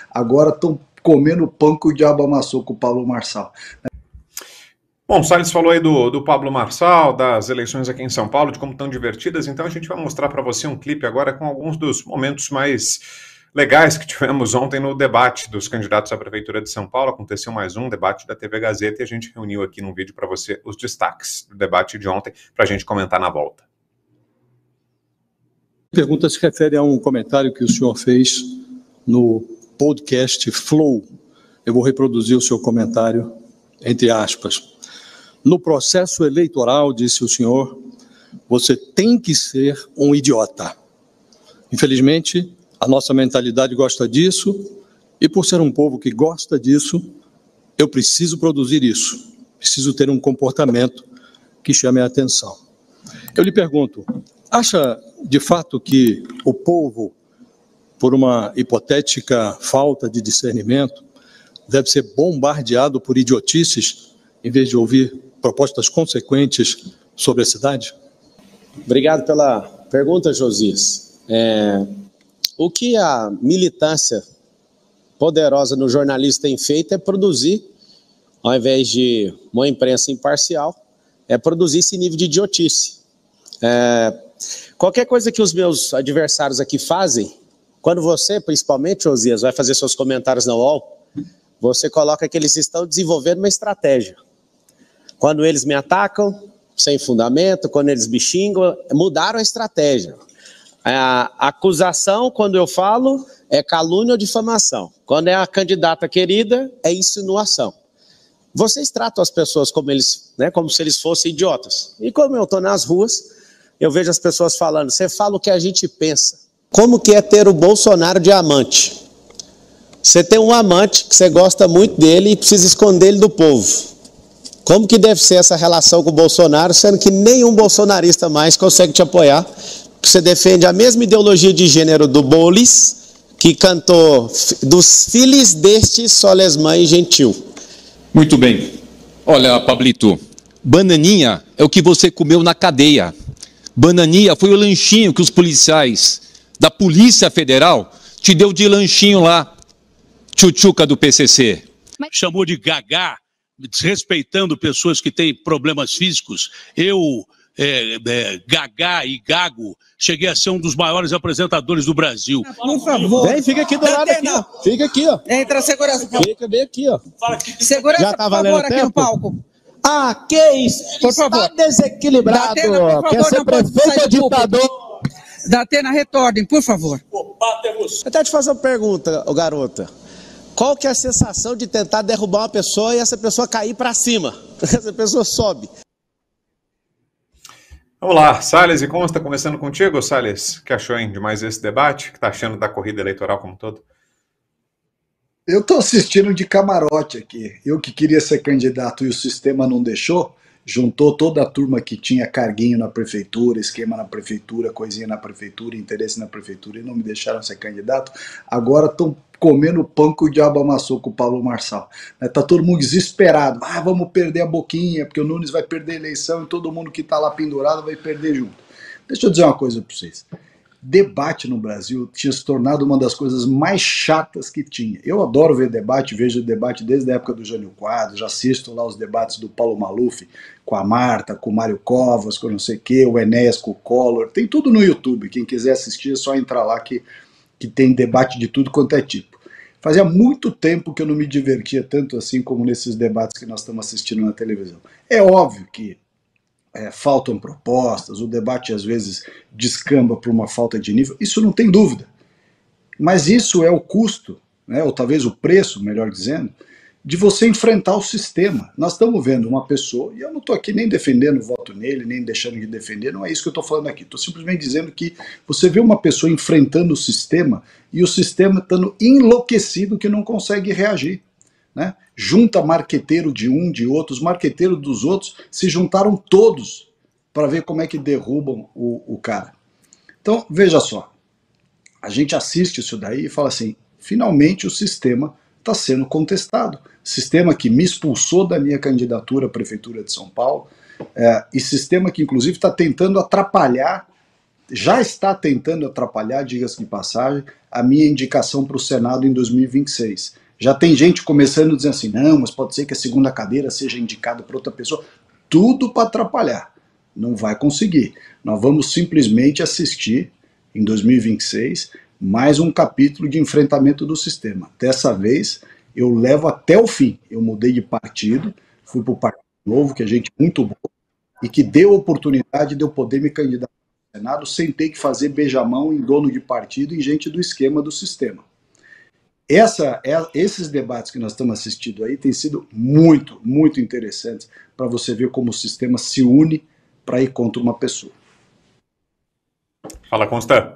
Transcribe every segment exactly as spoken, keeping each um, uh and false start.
agora estão comendo pão que o diabo amassou com o Pablo Marçal. Bom, o Salles falou aí do, do Pablo Marçal, das eleições aqui em São Paulo, de como estão divertidas, então a gente vai mostrar para você um clipe agora com alguns dos momentos mais legais que tivemos ontem no debate dos candidatos à Prefeitura de São Paulo. Aconteceu mais um debate da T V Gazeta e a gente reuniu aqui num vídeo para você os destaques do debate de ontem, para a gente comentar na volta. A pergunta se refere a um comentário que o senhor fez no podcast Flow. Eu vou reproduzir o seu comentário, entre aspas. No processo eleitoral, disse o senhor, você tem que ser um idiota. Infelizmente, a nossa mentalidade gosta disso, e por ser um povo que gosta disso, eu preciso produzir isso. Preciso ter um comportamento que chame a atenção. Eu lhe pergunto, acha de fato que o povo, por uma hipotética falta de discernimento, deve ser bombardeado por idiotices, em vez de ouvir propostas consequentes sobre a cidade? Obrigado pela pergunta, Josias. É, o que a militância poderosa no jornalismo tem feito é produzir, ao invés de uma imprensa imparcial, é produzir esse nível de idiotice. É, qualquer coisa que os meus adversários aqui fazem, quando você, principalmente, Josias, vai fazer seus comentários na U O L, você coloca que eles estão desenvolvendo uma estratégia. Quando eles me atacam, sem fundamento, quando eles me xingam, mudaram a estratégia. A acusação, quando eu falo, é calúnia ou difamação. Quando é a candidata querida, é insinuação. Vocês tratam as pessoas como, eles, né, como se eles fossem idiotas. E como eu estou nas ruas, eu vejo as pessoas falando, você fala o que a gente pensa. Como que é ter o Bolsonaro de amante? Você tem um amante que você gosta muito dele e precisa esconder ele do povo. Como que deve ser essa relação com o Bolsonaro, sendo que nenhum bolsonarista mais consegue te apoiar? Você defende a mesma ideologia de gênero do Bolis, que cantou dos filhos deste soles mãe gentil. Muito bem. Olha, Pablito, bananinha é o que você comeu na cadeia. Bananinha foi o lanchinho que os policiais da Polícia Federal te deu de lanchinho lá, tchutchuca do P C C. Chamou de gagá, desrespeitando pessoas que têm problemas físicos. Eu, é, é, gagá e gago, cheguei a ser um dos maiores apresentadores do Brasil. Por favor. Vem, fica aqui do lado aqui, ó. Fica aqui, ó. Entra a segurança. Fica bem aqui, ó. Segurança, Já tá por favor, aqui tempo? no palco. Ah, que isso? Por Está favor. desequilibrado. Datena, por favor, Quer ser não pode prefeito sair ou do púlpito. ditador? Datena, retornem, por favor. Eu até te fazer uma pergunta, ô garota. Qual que é a sensação de tentar derrubar uma pessoa e essa pessoa cair para cima? Essa pessoa sobe. Vamos lá, Salles, e como está começando contigo, Salles? O que achou hein, de mais esse debate? O que está achando da corrida eleitoral como um todo? Eu estou assistindo de camarote aqui. Eu que queria ser candidato e o sistema não deixou, juntou toda a turma que tinha carguinho na prefeitura, esquema na prefeitura, coisinha na prefeitura, interesse na prefeitura e não me deixaram ser candidato. Agora estão comendo pão que o diabo amassou com o Pablo Marçal. Está todo mundo desesperado. Ah, vamos perder a boquinha, porque o Nunes vai perder a eleição e todo mundo que está lá pendurado vai perder junto. Deixa eu dizer uma coisa para vocês. Debate no Brasil tinha se tornado uma das coisas mais chatas que tinha. Eu adoro ver debate, vejo debate desde a época do Jânio Quadros, já assisto lá os debates do Paulo Maluf com a Marta, com o Mário Covas, com não sei o que, o Enéas com o Collor, tem tudo no YouTube, quem quiser assistir é só entrar lá que, que tem debate de tudo quanto é tipo. Fazia muito tempo que eu não me divertia tanto assim como nesses debates que nós estamos assistindo na televisão. É óbvio que É, faltam propostas, o debate às vezes descamba por uma falta de nível, isso não tem dúvida. Mas isso é o custo, né, ou talvez o preço, melhor dizendo, de você enfrentar o sistema. Nós estamos vendo uma pessoa, e eu não estou aqui nem defendendo o voto nele, nem deixando de defender, não é isso que eu estou falando aqui. Estou simplesmente dizendo que você vê uma pessoa enfrentando o sistema e o sistema estando enlouquecido que não consegue reagir. Né? Junta marqueteiro de um, de outro, os marqueteiros dos outros se juntaram todos para ver como é que derrubam o, o cara. Então, veja só, a gente assiste isso daí e fala assim, finalmente o sistema está sendo contestado. Sistema que me expulsou da minha candidatura à Prefeitura de São Paulo, é, e sistema que inclusive está tentando atrapalhar já está tentando atrapalhar, diga-se de passagem, a minha indicação para o Senado em dois mil e vinte e seis. Já tem gente começando a dizer assim, não, mas pode ser que a segunda cadeira seja indicada para outra pessoa. Tudo para atrapalhar. Não vai conseguir. Nós vamos simplesmente assistir, em dois mil e vinte e seis, mais um capítulo de enfrentamento do sistema. Dessa vez, eu levo até o fim. Eu mudei de partido, fui para o Partido Novo, que é gente muito boa, e que deu oportunidade de eu poder me candidatar ao Senado sem ter que fazer beijamão em dono de partido e gente do esquema do sistema. Essa, esses debates que nós estamos assistindo aí têm sido muito, muito interessantes para você ver como o sistema se une para ir contra uma pessoa. Fala, Constant.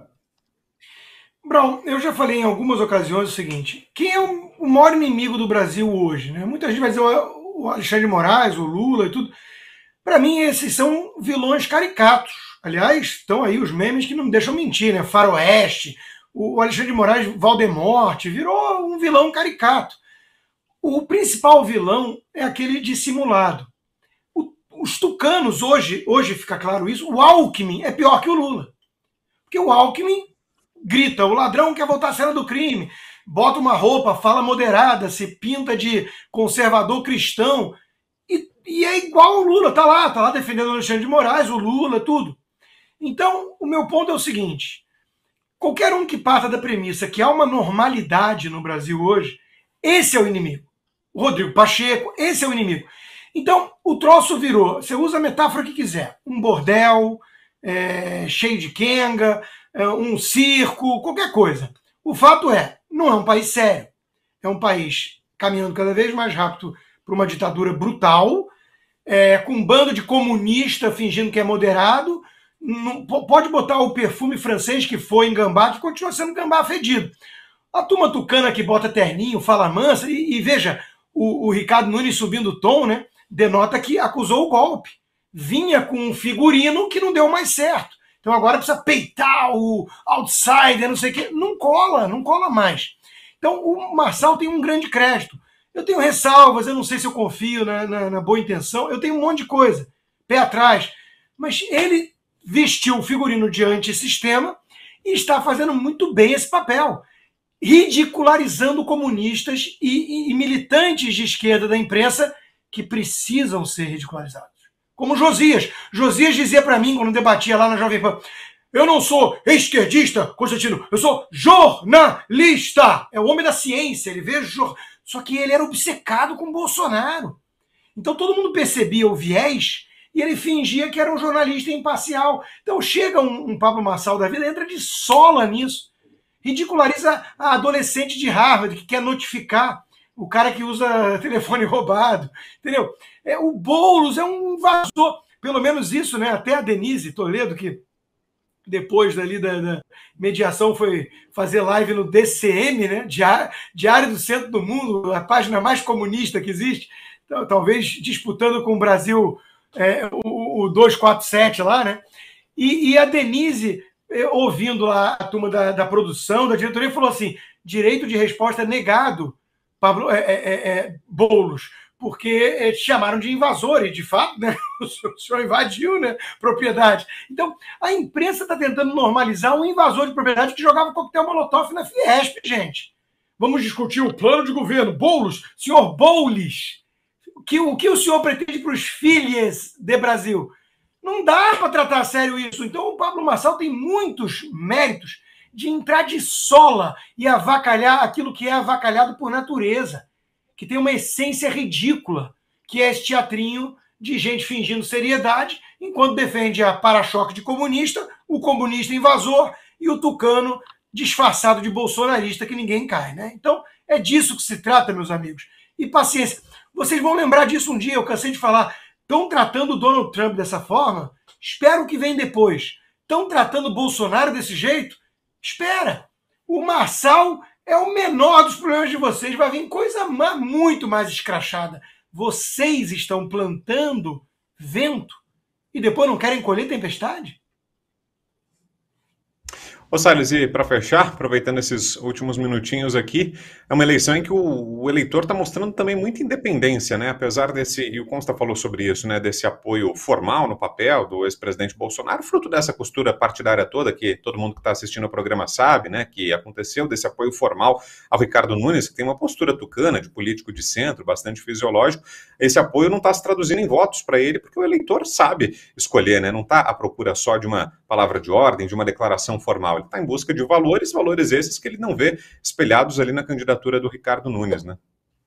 Brown, eu já falei em algumas ocasiões o seguinte, quem é o maior inimigo do Brasil hoje? Né? Muita gente vai dizer o Alexandre de Moraes, o Lula e tudo. Para mim, esses são vilões caricatos. Aliás, estão aí os memes que não me deixam mentir, né? Faroeste, o Alexandre de Moraes, Valdemorte, virou um vilão caricato. O principal vilão é aquele dissimulado. O, os tucanos, hoje, hoje fica claro isso, o Alckmin é pior que o Lula. Porque o Alckmin grita, o ladrão quer voltar à cena do crime, bota uma roupa, fala moderada, se pinta de conservador cristão, e, e é igual ao Lula, tá lá, tá lá defendendo o Alexandre de Moraes, o Lula, tudo. Então, o meu ponto é o seguinte, qualquer um que parta da premissa que há uma normalidade no Brasil hoje, esse é o inimigo. O Rodrigo Pacheco, esse é o inimigo. Então, o troço virou, você usa a metáfora que quiser, um bordel, é, cheio de quenga, é, um circo, qualquer coisa. O fato é, não é um país sério. É um país caminhando cada vez mais rápido para uma ditadura brutal, é, com um bando de comunista fingindo que é moderado, não, pode botar o perfume francês que foi em gambá, que continua sendo gambá fedido. A turma tucana que bota terninho, fala mansa, e, e veja, o, o Ricardo Nunes subindo o tom, né, denota que acusou o golpe. Vinha com um figurino que não deu mais certo. Então agora precisa peitar o outsider, não sei o quê. Não cola, não cola mais. Então o Marçal tem um grande crédito. Eu tenho ressalvas, eu não sei se eu confio na, na, na boa intenção, eu tenho um monte de coisa, pé atrás. Mas ele vestiu o figurino de antissistema e está fazendo muito bem esse papel, ridicularizando comunistas e, e, e militantes de esquerda da imprensa que precisam ser ridicularizados. Como Josias. Josias dizia para mim, quando debatia lá na Jovem Pan, eu não sou esquerdista, Constantino, eu sou jornalista. É o homem da ciência, ele vê... Só que ele era obcecado com Bolsonaro. Então todo mundo percebia o viés e ele fingia que era um jornalista imparcial. Então chega um, um Pablo Marçal da vida, entra de sola nisso. Ridiculariza a adolescente de Harvard que quer notificar o cara que usa telefone roubado, entendeu? É, o Boulos é um invasor, pelo menos isso, né? Até a Denise Toledo, que depois dali da, da mediação foi fazer live no D C M, né? Diário, Diário do Centro do Mundo, a página mais comunista que existe, então, talvez disputando com o Brasil é, o, o duzentos e quarenta e sete lá, né? E, e a Denise, ouvindo lá a turma da, da produção, da diretoria, falou assim, direito de resposta negado, Pablo, é, é, é, Boulos, porque é, te chamaram de invasor, e de fato, né, o senhor invadiu, né, propriedade. Então, a imprensa está tentando normalizar um invasor de propriedade que jogava coquetel molotov na Fiesp, gente. Vamos discutir o plano de governo. Boulos, senhor Boulos, que, o que o senhor pretende para os filhos de Brasil? Não dá para tratar a sério isso. Então, o Pablo Marçal tem muitos méritos de entrar de sola e avacalhar aquilo que é avacalhado por natureza, que tem uma essência ridícula, que é esse teatrinho de gente fingindo seriedade, enquanto defende a para-choque de comunista, o comunista invasor e o tucano disfarçado de bolsonarista que ninguém cai, né? Então, é disso que se trata, meus amigos. E paciência. Vocês vão lembrar disso um dia, eu cansei de falar. Estão tratando o Donald Trump dessa forma? Espera o que vem depois. Estão tratando o Bolsonaro desse jeito? Espera, o Marçal é o menor dos problemas de vocês, vai vir coisa muito mais escrachada. Vocês estão plantando vento e depois não querem colher tempestade? Ô Salles, e para fechar, aproveitando esses últimos minutinhos aqui, é uma eleição em que o, o eleitor está mostrando também muita independência, né? Apesar desse, e o Consta falou sobre isso, né? Desse apoio formal no papel do ex-presidente Bolsonaro, fruto dessa costura partidária toda, que todo mundo que está assistindo o programa sabe, né? Que aconteceu, desse apoio formal ao Ricardo Nunes, que tem uma postura tucana, de político de centro, bastante fisiológico. Esse apoio não está se traduzindo em votos para ele, porque o eleitor sabe escolher, né? Não está à procura só de uma palavra de ordem, de uma declaração formal. Ele está em busca de valores, valores esses que ele não vê espelhados ali na candidatura do Ricardo Nunes, né?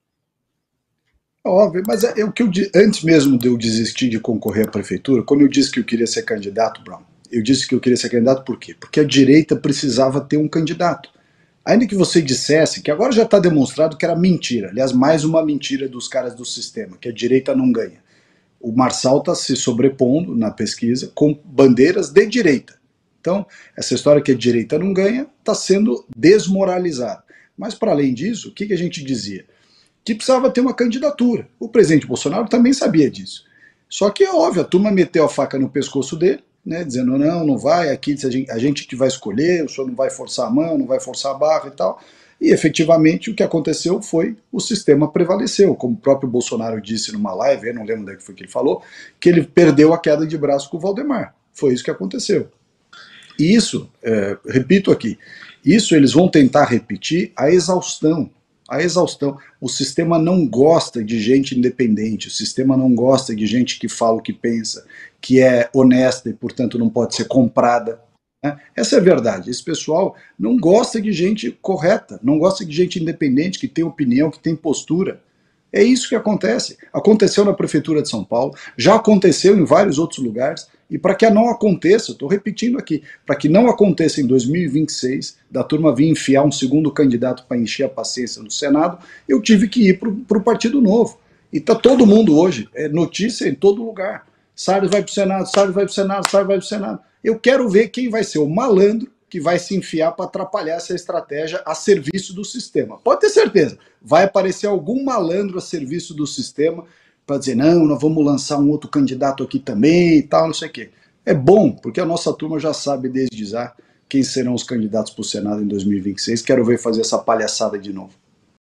Óbvio, mas é, é o que eu, antes mesmo de eu desistir de concorrer à prefeitura, quando eu disse que eu queria ser candidato, Brown, eu disse que eu queria ser candidato por quê? Porque a direita precisava ter um candidato. Ainda que você dissesse, que agora já está demonstrado que era mentira, aliás, mais uma mentira dos caras do sistema, que a direita não ganha. O Marçal está se sobrepondo na pesquisa com bandeiras de direita. Então, essa história que a direita não ganha está sendo desmoralizada. Mas, para além disso, o que, que a gente dizia? Que precisava ter uma candidatura. O presidente Bolsonaro também sabia disso. Só que é óbvio, a turma meteu a faca no pescoço dele, né, dizendo, não, não vai, aqui a gente, a gente que vai escolher, o senhor não vai forçar a mão, não vai forçar a barra e tal. E, efetivamente, o que aconteceu foi o sistema prevaleceu. Como o próprio Bolsonaro disse numa live, eu não lembro onde foi que ele falou, que ele perdeu a queda de braço com o Valdemar. Foi isso que aconteceu. E isso, é, repito aqui, isso eles vão tentar repetir a exaustão. A exaustão. O sistema não gosta de gente independente, o sistema não gosta de gente que fala o que pensa, que é honesta e, portanto, não pode ser comprada. Né? Essa é a verdade. Esse pessoal não gosta de gente correta, não gosta de gente independente, que tem opinião, que tem postura. É isso que acontece. Aconteceu na Prefeitura de São Paulo, já aconteceu em vários outros lugares, e para que não aconteça, estou repetindo aqui, para que não aconteça em dois mil e vinte e seis, da turma vir enfiar um segundo candidato para encher a paciência no Senado, eu tive que ir para o Partido Novo. E está todo mundo hoje, é notícia em todo lugar. Salles vai para o Senado, Salles vai para o Senado, Salles vai para o Senado. Eu quero ver quem vai ser o malandro que vai se enfiar para atrapalhar essa estratégia a serviço do sistema. Pode ter certeza, vai aparecer algum malandro a serviço do sistema para dizer, não, nós vamos lançar um outro candidato aqui também e tal, não sei o quê. É bom, porque a nossa turma já sabe desde já quem serão os candidatos para o Senado em dois mil e vinte e seis. Quero ver fazer essa palhaçada de novo.